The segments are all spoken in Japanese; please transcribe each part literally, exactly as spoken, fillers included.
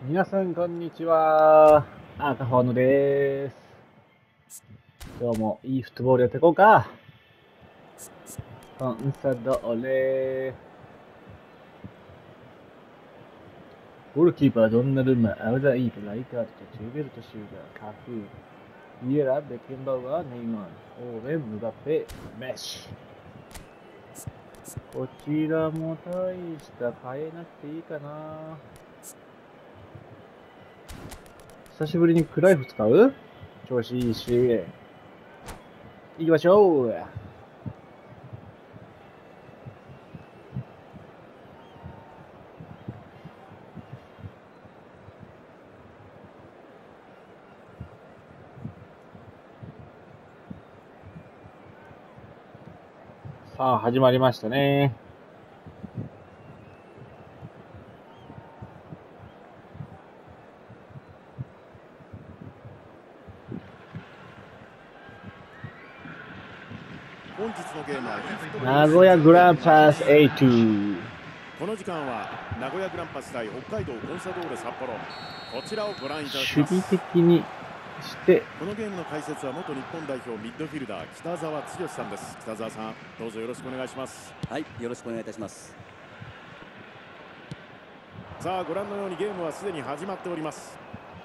皆さんこんにちは。赤ホーノです。今日もいいフットボールやっていこうか。コンサドーレ。ゴールキーパー、ドンナルンマ、アウザイート、ライカート、チューベルト、シューガー、カフー、ビエラ、ベッケンバウアー、ネイマール、オーウェン、ムバペ、メッシ。こちらも大した変えなくていいかな。久しぶりにクライフ使う？調子いいし。行きましょう。さあ、始まりましたね。 本日のゲームは名古屋グランパスエイト。 この時間は名古屋グランパス対北海道コンサドーレ札幌、こちらをご覧いただきます。 守備的にしてこのゲームの解説は元日本代表ミッドフィルダー北澤剛さんです。北澤さん、どうぞよろしくお願いします。 はい、よろしくお願いいたします。 さあ、ご覧のようにゲームはすでに始まっております。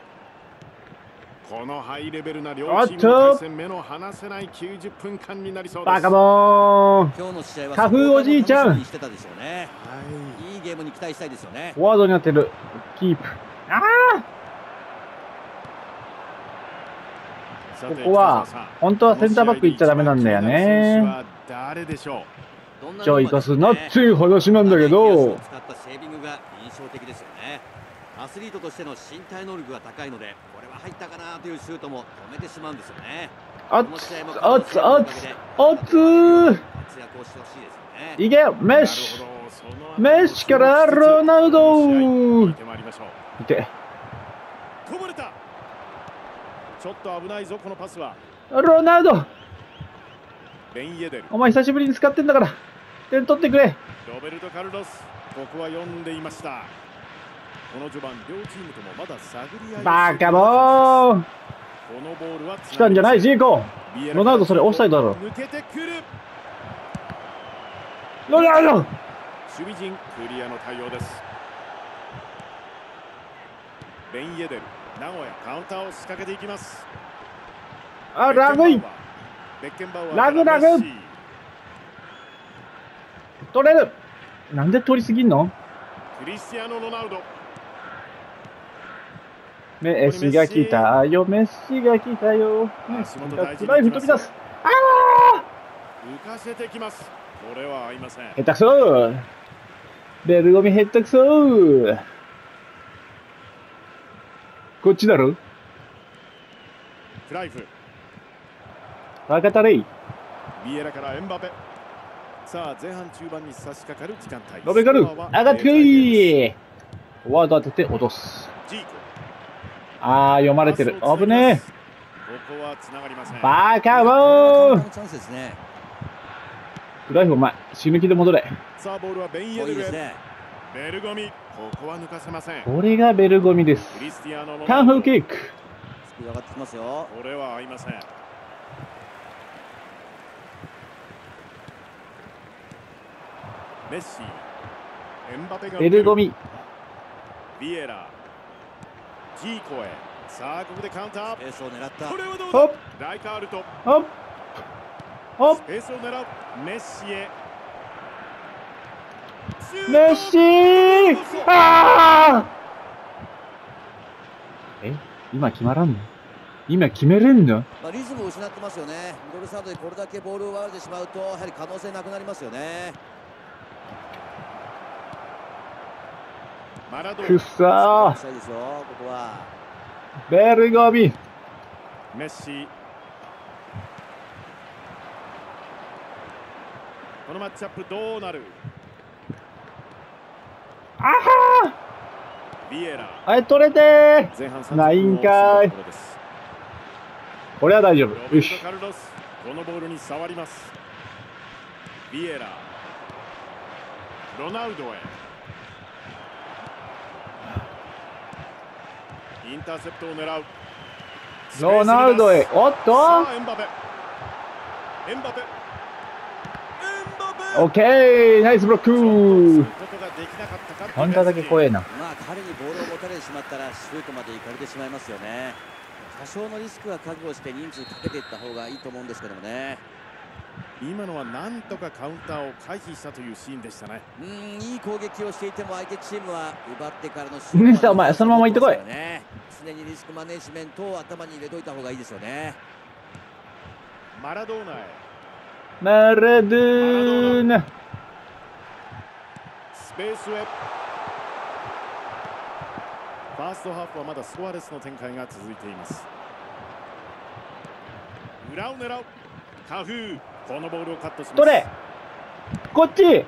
このハイレベルな両チームの対戦、目の離せないきゅうじゅっぷんかんになりそうです。 バカモーン。 今日の試合は花粉おじいちゃんしてたでしょうね。はい、いいゲームに期待したいですよね。 フォワードになってる。キープ。ああ。ここは本当はセンターバック行っちゃダメなんだよね。 誰でしょう。 ちょいかすなっていう話なんだけど。 使ったセービングが印象的ですよね。アスリートとしての身体能力が高いので、これは入ったかなというシュートも止めてしまうんですよね。 あっあっあっあっついけメッシメッシからロナウド。いてこぼれた。ちょっと危ないぞこのパスは。 ロナウド、 ベンイエデル、 お前久しぶりに使ってんだから点取ってくれ。 ロベルト・カルロス、ここは読んでいました。この序盤両チームともまだ探り合い。 バカボー。 このボールは来たんじゃないジーコ。ロナウドそれオフサイドだろ。 抜けてくる。 ロナウド。 守備陣クリアの対応です。ベンイエデル、名古屋カウンターを仕掛けていきます。 あ、ラグい。ラグラグ。取れる。なんで取りすぎんの？ クリスティアーノ・ロナウド。 メッシが来たよ、メッシが来たよ。ライフ飛び出す。ああ！ 浮かせてきます。これは合いません。 下手くそ。ベルゴミ下手くそ。こっちだろ。 クライフ。 バカタレイ。 ビエラからエンバペ。さあ前半中盤に差し掛かる時間帯。 ロベカル、上がってくい。フォワード当てて落とす。ああ、読まれてる。危ねえ。 ここは繋がりません。 バカモー。 チャンスですね。 クライフお前死ぬ気で戻れ。 さあボールはベンイエデルへ。ベルゴミ、ここは抜かせません。 これがベルゴミです。カンフーキック。 スピード上がってきますよ。 これは合いません。メッシ、エンバペがベルゴミ。 ビエラ、ジーコへ。さあここでカウンター。 スペースを狙った。 これはどうだ。ライカールト。 ホッホッ。 スペースを狙う。メッシへ。 メッシー。ああ。え、今決まらんの？今決めれんの？ まあリズムを失ってますよね。ミドルサードでこれだけボールを奪われてしまうと、やはり可能性なくなりますよね。 くっさー。ベルゴミ。 メッシ。このマッチアップどうなる？ あはー。ビエラ。 あれ取れてー。ないんかい。これは大丈夫。よし。 このボールに触ります。ビエラ。ロナウドへ。 インターセプトを狙う。 ロナウドへ。おっと。 さあエンバペ。エンバペ。エンバペ。 オッケー、ナイスブロック。カウンターだけ怖えな。 まあ彼にボールを持たれてしまったらシュートまで行かれてしまいますよね。多少のリスクは覚悟して人数かけていった方がいいと思うんですけどもね。 今のはなんとかカウンターを回避したというシーンでしたね。 うん、いい攻撃をしていても相手チームは奪ってからのシュート、お前そのまま行ってこい。 常にリスクマネジメントを頭に入れといた方がいいですよね。 マラドーナへ。 マラドーナ。 スペースへ。ファーストハーフはまだスコアレスの展開が続いています。裏を狙う。カフー、このボールをカットします。 取れ。こっち。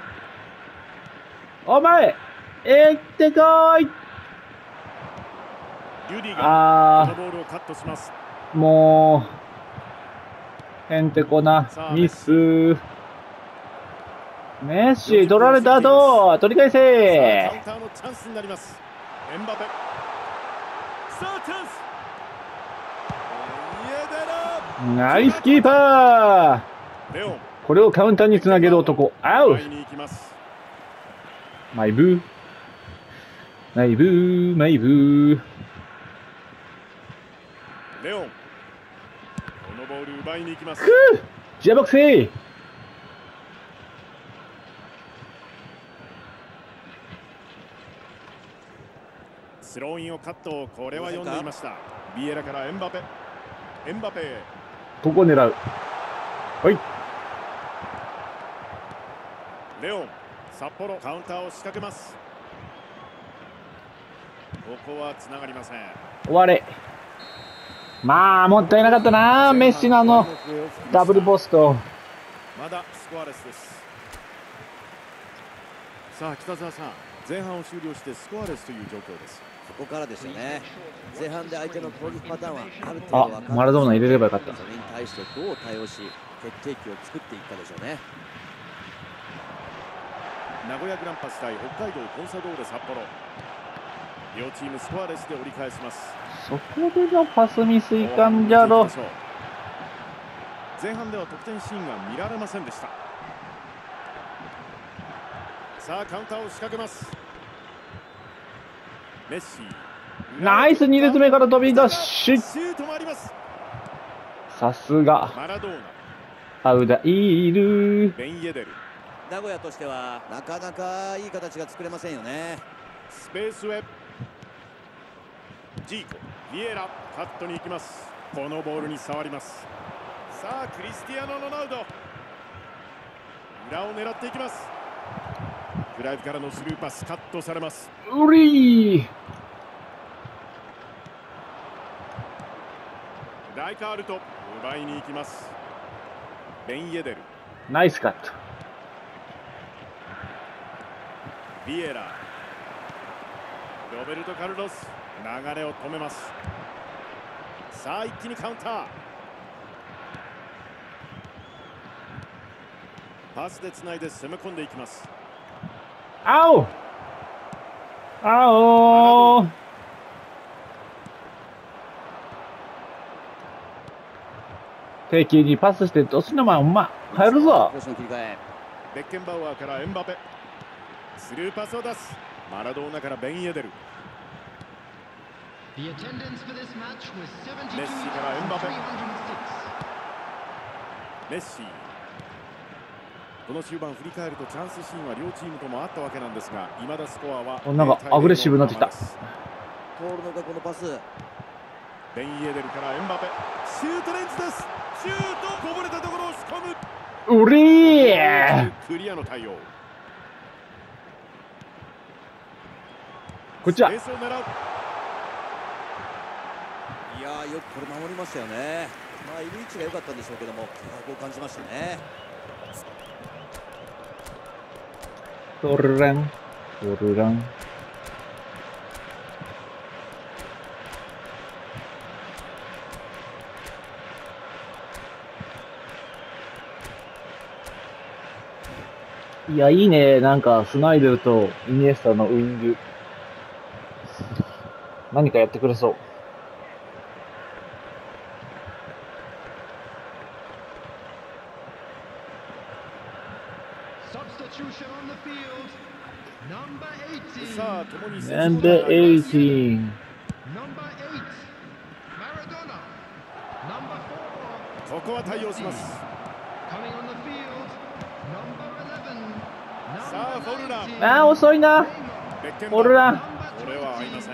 お前、行ってこい。 リュディがこのボールをカットします。 もう、へんてこなミス。メッシ取られた後、取り返せ。 カウンターのチャンスになります。エンバペ。さあチャンス。 ナイスキーパー。 レオン。 これをカウンターにつなげる男。アウ。マイブー。マイブー、マイブー。 レオン。このボール奪いに行きます。 くぅ、ジャボクセイ。 スローインをカット、これは読んでいました。ビエラからエンバペ。エンバペ。 ここ狙う。はい。 レオン、札幌カウンターを仕掛けます。ここはつながりません。 終われ。まあもったいなかったな、メッシのあのダブルポスト。 まだスコアレスです。さあ北澤さん、前半を終了してスコアレスという状況です。 ここからですよね。前半で相手の攻撃パターンはある程度分かって、 あ、マラドーナ入れればよかった。 それに対してどう対応し決定機を作っていったでしょうね。 名古屋グランパス対北海道コンサドーレ札幌。両チームスコアレスで折り返します。 そこでのパスミスいかんじゃろ。 前半では得点シーンが見られませんでした。さあカウンターを仕掛けます。メッシ。 ナイス、に列目から飛び出し。 シュートもあります。 さすがマラドーナ。 アウダイール。 ベンイエデル。 名古屋としてはなかなかいい形が作れませんよね。 スペースへ。ジーコ、ビエラ、カットに行きます。このボールに触ります。さあクリスティアーノ・ロナウド。裏を狙っていきます。フライブからのスルーパス、カットされます。 うりー。 ライカールト、奪いに行きます。ベンイエデル。 ナイスカット。 ビエラ。ロベルト・カルロス、流れを止めます。さあ一気にカウンター。パスでつないで攻め込んでいきます。 あおあお敵にパスしてどっちの前お前入るぞ。 ベッケンバウアーからエンバペ。スルーパスを出す。マラドーナからベンイエデル。メッシからエンバペ。メッシ。この終盤振り返るとチャンスシーンは両チームともあったわけなんですが、いまだスコアはなんかアグレッシブになってきた。 通るのかこのパス。 ベンイエデルからエンバペ。シュートレンジです。シュート、こぼれたところを押し込む。 うりー。 クリアの対応。 こっちは。 ベースを狙う。 いやー、よくこれ守りましたよね。まあいる位置が良かったんでしょうけども、気迫を感じましたね。 トルラントルラン。いや、いいね。なんか、スナイデルとイニエスタのウイング。 何かやってくれそう。 さあ共に選手 Number 交代があります eighteen。 ここは対応します。さあフォルラン、 あー、遅いな。 ベッケンフォルラン。 これは合いません。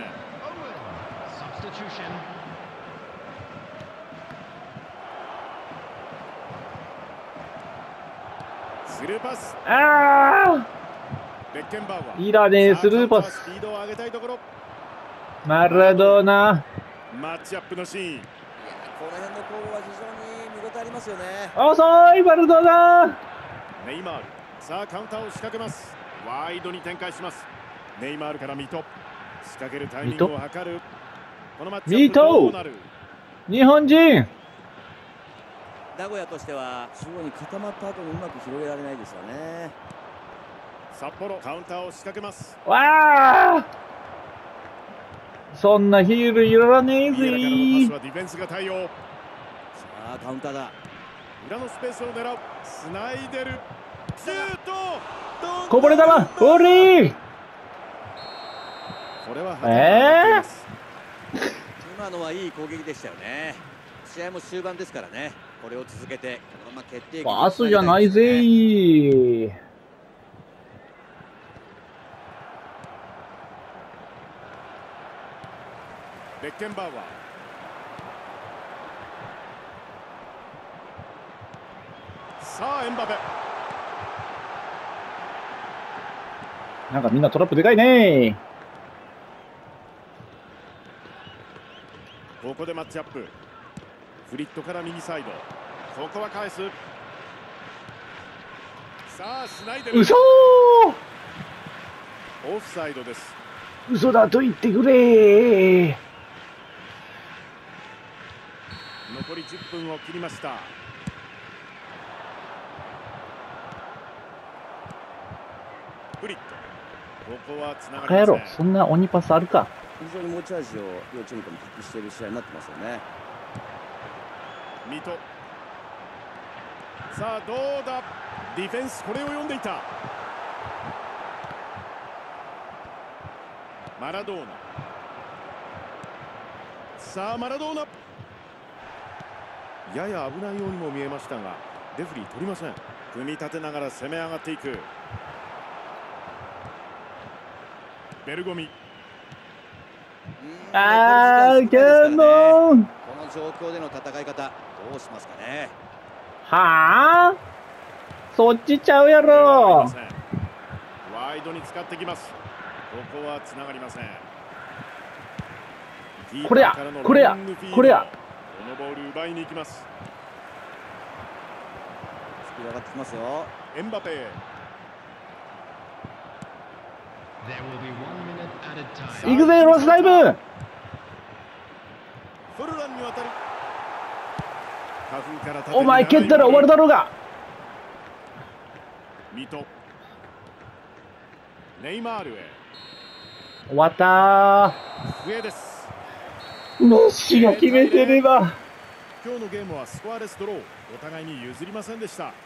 スルーパス、 あベッケンバウアー、 ー。 いらねえ、 さあスルーパス。 カウンタースピードを上げたいところ。 マラドーナ。 マッチアップのシーン。 いやこの辺の攻防は非常に見応えありますよね。 遅い、マラドーナ。 ネイマール、さあカウンターを仕掛けます。ワイドに展開します。ネイマールからミト、仕掛けるタイミングを図る。このマッチアップどうなる。 日本人。 名古屋としては中央に固まった後にうまく広げられないですよね。 札幌カウンターを仕掛けます。 わあ、そんなヒールいらねえ右からのぜ。 パスはディフェンスが対応。 さあカウンターだ。 裏のスペースを狙う。スナイデル、シュート、 こぼれ球、オリー。 これはえー、 今のはいい攻撃でしたよね。試合も終盤ですからね。これを続けてこのまま決定機にパスじゃないぜ。 ベッケンバウアー。さあエンバペ。 なんかみんなトラップでかいね。 ここでマッチアップ。フリットから右サイド。ここは返す。さあスナイデル。 嘘オフサイドです。 嘘だと言ってくれ。 残りじゅっぷんを切りました。フリット。ここはつながバカ野郎、 りません。 そんな鬼パスあるか。 非常に持ち味を両チームとも発揮している試合になってますよね。 ミト。さあどうだ。ディフェンスこれを読んでいた。マラドーナ。さあマラドーナ。やや危ないようにも見えましたがレフリー取りません。組み立てながら攻め上がっていく。ベルゴミ。 あー、キャノン。 この状況での戦い方どうしますかね。 はあ、そっちちゃうやろ。 ワイドに使ってきます。ここはつながりません。 これやこれやこれや。 このボール奪いに行きます。 スピード上がってきますよ。 エンバペ。 行くぜロスタイム。 フルランに渡る。花粉から縦にお前蹴ったら終わるだろうが。 ミト。ネイマールへ。 終わった上です。 ー。メッシが決めてれば。 今日のゲームはスコアレスドロー。お互いに譲りませんでした。